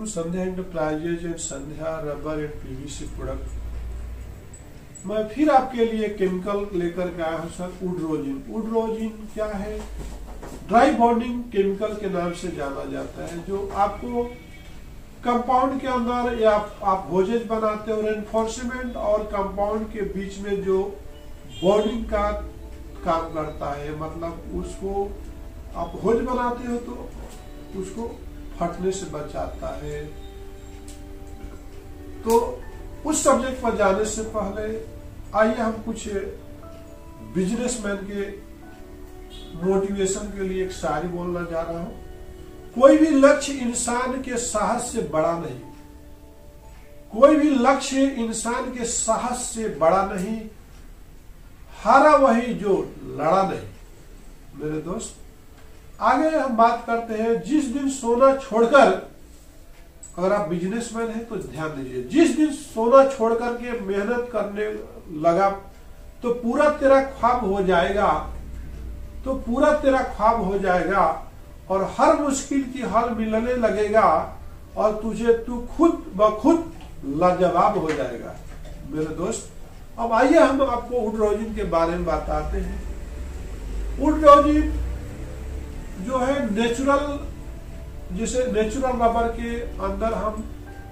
To Sandhya enterprises and Sandhya rubber and PVC product. मैं फिर आपके लिए केमिकल लेकर के आया हूं सर, वुड-रोजिन। वुड-रोजिन क्या है? ड्राई बॉन्डिंग केमिकल के नाम से जाना जाता है, जो आपको कंपाउंड के अंदर या आप होजेज बनाते हो, रेनफोर्समेंट और कंपाउंड के बीच में जो बॉन्डिंग का काम करता है, मतलब उसको आप होज बनाते हो तो उसको फटने से बचाता है। तो उस सब्जेक्ट पर जाने से पहले आइए हम कुछ बिजनेसमैन के मोटिवेशन के लिए एक शायरी बोलना जा रहा हूं। कोई भी लक्ष्य इंसान के साहस से बड़ा नहीं, कोई भी लक्ष्य इंसान के साहस से बड़ा नहीं, हारा वही जो लड़ा नहीं। मेरे दोस्त, आगे हम बात करते हैं, जिस दिन सोना छोड़कर, अगर आप बिजनेसमैन हैं तो ध्यान दीजिए, जिस दिन सोना छोड़ करके मेहनत करने लगा तो पूरा तेरा ख्वाब हो जाएगा, तो पूरा तेरा ख्वाब हो जाएगा और हर मुश्किल की हल मिलने लगेगा और तू खुद ब खुद लाजवाब हो जाएगा। मेरे दोस्त, अब आइए हम आपको वुड-रोजिन के बारे में बताते हैं। वुड-रोजिन जो है नेचुरल, जैसे नेचुरल रबर के अंदर हम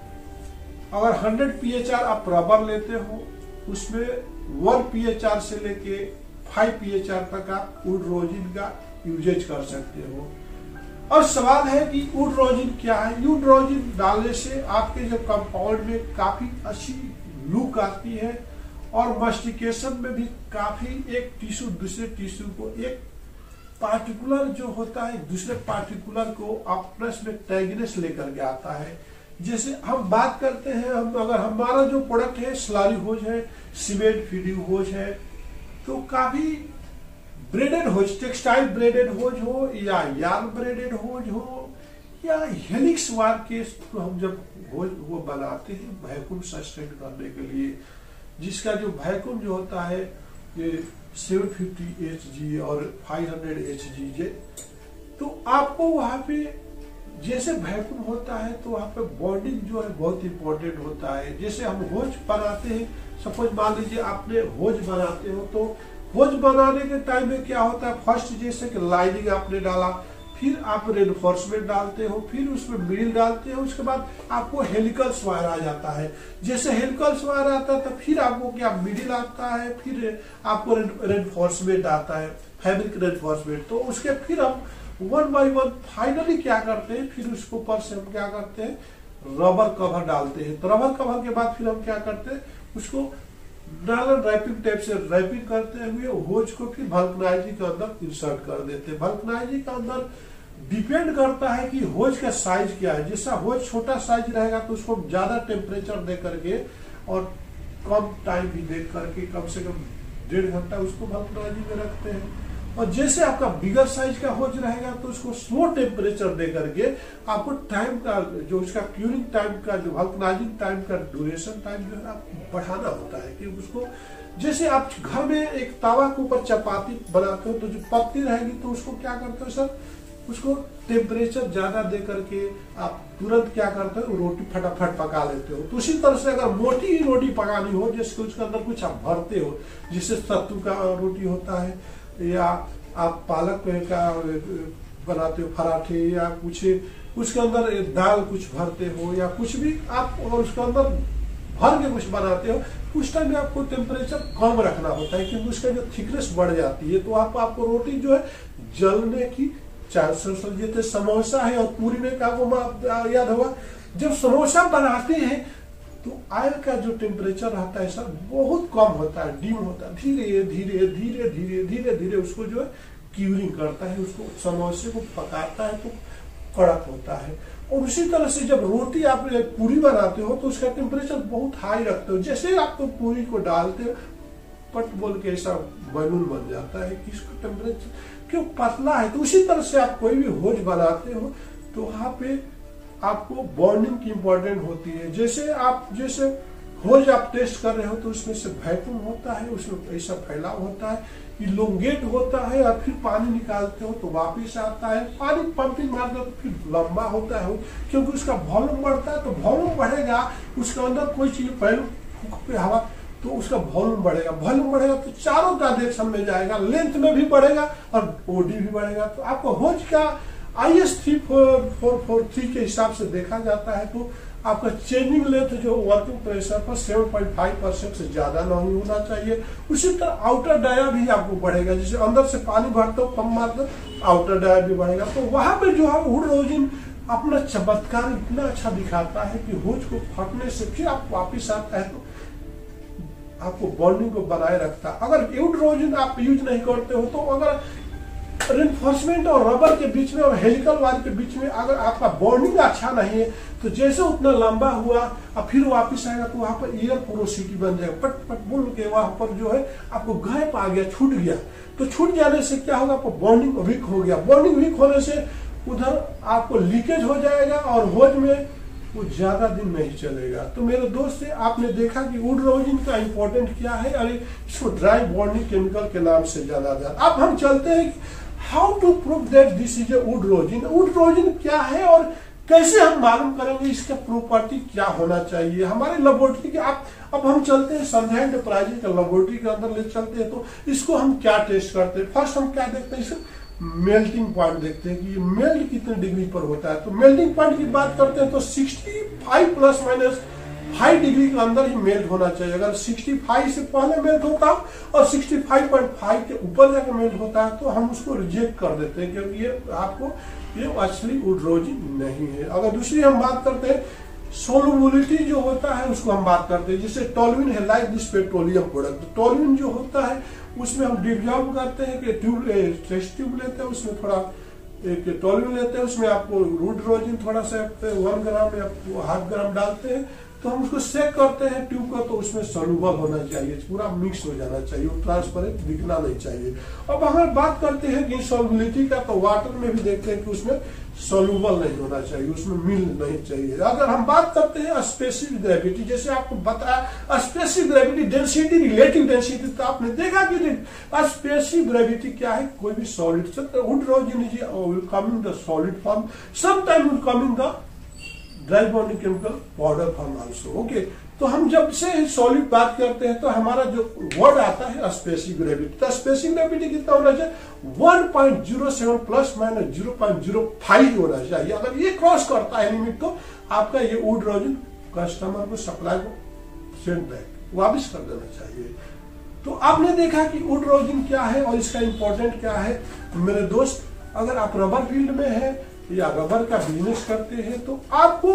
अगर 100 pHr आप रबर लेते हो, उसमें 1 pHr से लेके 5 pHr तक आप वुड-रोजिन का यूजेज कर सकते हो। और सवाल है कि वुड-रोजिन क्या है? वुड-रोजिन डालने से आपके जो कंपाउंड में काफी अच्छी लुक आती है और मस्टिकेशन में भी काफी, एक टिश्यू दूसरे टिश्यू को, एक पार्टिकुलर जो होता है दूसरे पार्टिकुलर को आपस में टैगनेस लेकर के आता है। जैसे हम बात करते हैं, हम अगर हमारा जो प्रोडक्ट है स्लरी होज है, सीमेंट फीडिंग होज है, तो काफी braided hose, textile braided hose हो या यार्न ब्रेडेड होज हो या हेलिक्स वार के, तो हम जब होज वो बनाते हैं वैक्यूम सस्टेन करने के लिए, जिसका जो वैक्यूम जो होता है ये 750 Hg और 500 Hg, तो आपको वहां पे जैसे वैक्यूम होता है तो वहां पे बॉन्डिंग जो है बहुत इंपॉर्टेंट होता है। जैसे हम होज बनाते हैं, सपोज मान लीजिए आपने होज बनाते हो, तो होज बनाने के टाइम में क्या होता है, फर्स्ट जैसे कि लाइनिंग आपने डाला, फिर आप रेनफोर्समेंट डालते हो, फिर उसमें मिल डालते हो, उसके बाद आपको हेलिकल्स वायर आ जाता है। जैसे हेलिकल्स वायर आता है तो फिर आपको क्या मिडिल आता है, फिर आपको रेनफोर्समेंट आता है, फैब्रिक रेनफोर्समेंट। तो उसके फिर हम 1 by 1 फाइनली क्या करते हैं, फिर उसके ऊपर से हम क्या करते हैं, रबर कवर डालते हैं। तो रबर कवर के बाद फिर हम क्या करते हैं, उसको नायलॉन रैपिंग टेप से रैपिंग करते हुए होज को फिर वल्कनाइजिंग के अंदर इंसर्ट कर देते हैं। वल्कनाइजिंग के अंदर डिपेंड करता है कि होज का साइज क्या है। जैसा होज छोटा साइज रहेगा तो उसको ज्यादा टेम्परेचर दे करके और कम टाइम भी दे करके, कम से कम 1.5 घंटा उसको वल्कनाइजिंग में रखते हैं। और जैसे आपका बिगर साइज का होज रहेगा तो उसको स्लो टेम्परेचर दे करके आपको टाइम का, जो उसका क्यूरिंग टाइम का, जो वल्कनाइजिंग टाइम का ड्यूरेशन टाइम जो है आपको बढ़ाना होता है। कि उसको, जैसे आप घर में एक तावा के ऊपर चपाती बनाते हो तो जो पत्ती रहेगी तो उसको क्या करते हो सर, उसको टेम्परेचर ज्यादा दे करके आप तुरंत क्या करते हो, रोटी फटाफट पका लेते हो। तो उसी तरह से अगर मोटी रोटी पकानी हो, जैसे उसके अंदर कुछ आप भरते हो, जिससे सत्तू का रोटी होता है, या आप पालक का बनाते हो पराठे, या कुछ उसके अंदर दाल कुछ भरते हो, या कुछ भी आप उसके अंदर भर के कुछ बनाते हो, उस टाइम में आपको टेम्परेचर कम रखना होता है क्योंकि उसका जो थिकनेस बढ़ जाती है, तो आपको रोटी जो है जलने की चांसेस। जैसे समोसा है और पूरी में का वो याद होगा, जब समोसा बनाते हैं तो ऑयल का जो टेम्परेचर रहता है सर बहुत कम होता है, डिम होता है, धीरे धीरे धीरे धीरे धीरे धीरे उसको जो है क्यूरिंग करता है, उसको समोसे को पकाता है तो कड़क होता है। और उसी तरह से जब रोटी आप पूरी बनाते हो तो उसका टेम्परेचर बहुत हाई रखते हो। जैसे आप तो पूरी को डालते हो, पट बोल के ऐसा बैलून बन जाता है कि इसका टेम्परेचर क्यों पतला है। तो उसी तरह से आप कोई भी होज बनाते हो तो वहां पे आपको बॉन्डिंग की इंपॉर्टेंट होती है। जैसे होज आप टेस्ट कर रहे हो तो उसमें से वैक्यूम होता है, उसमें ऐसा फैलाव होता है इलोंगेट होता है और फिर पानी निकालते हो तो वापस आता है। पानी पंपिंग मारते हो तो फिर लंबा होता है, क्योंकि उसका वॉल्यूम बढ़ता है। तो वॉल्यूम बढ़ेगा, उसके अंदर कोई चीज पहले फूक पे हवा तो उसका वॉल्यूम बढ़ेगा। वॉल्यूम बढ़ेगा तो चारों डायरेक्शन में जाएगा, लेंथ में भी बढ़ेगा और ओडी भी बढ़ेगा। तो आपको होज का IS 3443 के हिसाब से देखा जाता है तो आपका चेंजिंग लेंथ जो वर्किंग प्रेशर पर 7.5% से ज्यादा नहीं होना चाहिए। उसी तरह आउटर डाया भी आपको बढ़ेगा, जैसे अंदर से पानी भरते हो पंप मारते आउटर डाया भी बढ़ेगा। तो वहां पे जो है वुड रोजिन अपना चमत्कार इतना अच्छा दिखाता है कि होज को फटने से फिर आप वापिस आता है तो आपको बॉन्डिंग को बनाए रखता है। अगर वुड रोजिन आप यूज नहीं करते हो तो अगर रेनफोर्समेंट और रबर के बीच में और हेलिकल वायर के बीच में अगर आपका बॉन्डिंग अच्छा नहीं है तो जैसे उतना लंबा हुआ और फिर वापस आएगा तो वहां पर एयर पोरोसिटी बन जाएगा, पट पट बोल के वहां पर जो है आपको गैप आ गया, छूट गया। तो छूट जाने से क्या होगा, आपको बॉन्डिंग वीक हो गया। बॉन्डिंग वीक होने से उधर आपको लीकेज हो जाएगा और होज में वो ज्यादा दिन नहीं चलेगा। तो मेरे दोस्त से आपने देखा कि वुड रोजिन का इंपॉर्टेंट क्या है और इसको ड्राई बॉन्डिंग केमिकल के नाम से जाना जाता है। अब हम चलते हैं how to prove that this is a wood rosin. Wood rosin क्या है और कैसे हम मालूम करेंगे इसका प्रॉपर्टी क्या होना चाहिए हमारे लेबोरेटरी के। अब हम चलते हैं संध्या एंटरप्राइजेज के लेबोरेटरी के अंदर ले चलते हैं। तो इसको हम क्या टेस्ट करते हैं, फर्स्ट हम क्या देखते हैं, इसे मेल्टिंग पॉइंट देखते हैं कि ये मेल्ट कितने डिग्री पर होता है। तो मेल्टिंग पॉइंट की बात करते हैं तो 65 प्लस माइनस 5 डिग्री के अंदर ही मेल्ट होना चाहिए। अगर 65 से पहले मेल्ट होता और 65.5 के ऊपर जाकर मेल्ट होता है तो हम उसको रिजेक्ट कर देते हैं, क्योंकि ये आपको ये असली वुड रोजिन नहीं है। अगर दूसरी हम बात करते हैं सोलुबिलिटी जो होता है उसको हम बात करते हैं, जैसे टोल्यूइन है like this petroleum product. Toluene जो होता है उसमें हम डिजॉल्व करते हैं कि टेस्ट ट्यूब लेते हैं, उसमें थोड़ा एक टोल्यूइन लेते हैं, उसमें आपको वुड रोजिन थोड़ा सा 1 ग्राम या 0.5 ग्राम डालते हैं। तो हम उसको सेक करते हैं ट्यूब का, तो उसमें सोल्यूबल होना चाहिए, पूरा मिक्स हो जाना चाहिए, ट्रांसपेरेंट दिखना नहीं चाहिए। अब अगर बात करते हैं कि सॉल्युबिलिटी का तो वाटर में भी देखते हैं कि उसमें सोल्यूबल नहीं होना चाहिए, उसमें मिल नहीं चाहिए। अगर हम बात करते हैं स्पेसिफिक ग्रेविटी, जैसे आपको बताया specific gravity density relative density, तो आपने देखा कि स्पेसिफिक ग्रेविटी क्या है, कोई भी solid wood rosin is will come in the solid form, sometime will come in the dry bonding chemical powder form also. Okay, तो हम जब से सॉलिड बात करते हैं तो हमारा जो वर्ड आता है स्पेसिफिक ग्रेविटी। तो स्पेसिफिक ग्रेविटी कितना होना चाहिए, 1.07 प्लस माइनस 0.05 होना चाहिए। अगर ये क्रॉस करता है लिमिट तो आपका ये वुड रोजिन कस्टमर को सप्लाई को सेंड बैक वापस कर देना चाहिए। तो आपने देखा कि वुड रोजिन क्या है और इसका इंपॉर्टेंट क्या है। मेरे दोस्त, अगर आप रबर फील्ड में है या रबर का बिजनेस करते हैं तो आपको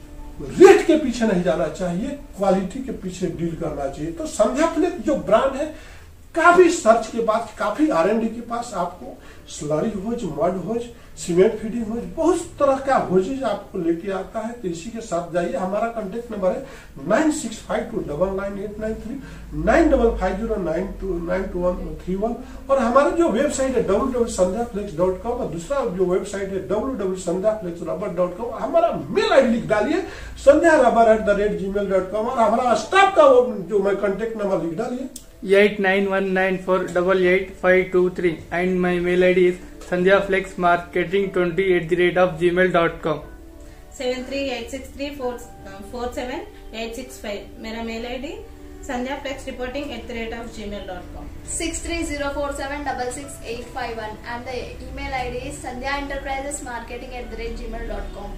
रेट के पीछे नहीं जाना चाहिए, क्वालिटी के पीछे डील करना चाहिए। तो संध्या फ्लेक्स जो ब्रांड है काफी सर्च के बाद, काफी R&D के पास आपको slurry hose, mud hose, cement feeding hose, बहुत तरह का होजेज आपको लेके आता है। तो इसी के साथ जाइए। हमारा कांटेक्ट नंबर है 9652999893, 9550929131 और हमारा जो वेबसाइट है www.sandhyaflex.com और दूसरा जो वेबसाइट है www.sandhyaflexrubber.com। हमारा मेल आईडी लिख डालिए sandhyarubber@gmail.com और हमारा स्टाफ का जो मैं कांटेक्ट नंबर लिख डालिए 8919488523 and my mail ID is sandhyaflexmarketing20@gmail.com 7386347865 मेरा mail ID sandhyaflexreporting@gmail.com 6304766851 and the email ID is sandhyaenterprisesmarketing@gmail.com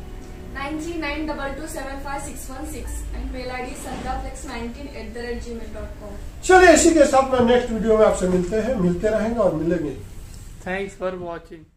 9392275616 and mail ID sandhyaflex19@gmail.com। चलिए इसी के साथ में नेक्स्ट वीडियो में आपसे मिलते रहेंगे और मिलेंगे। Thanks for watching.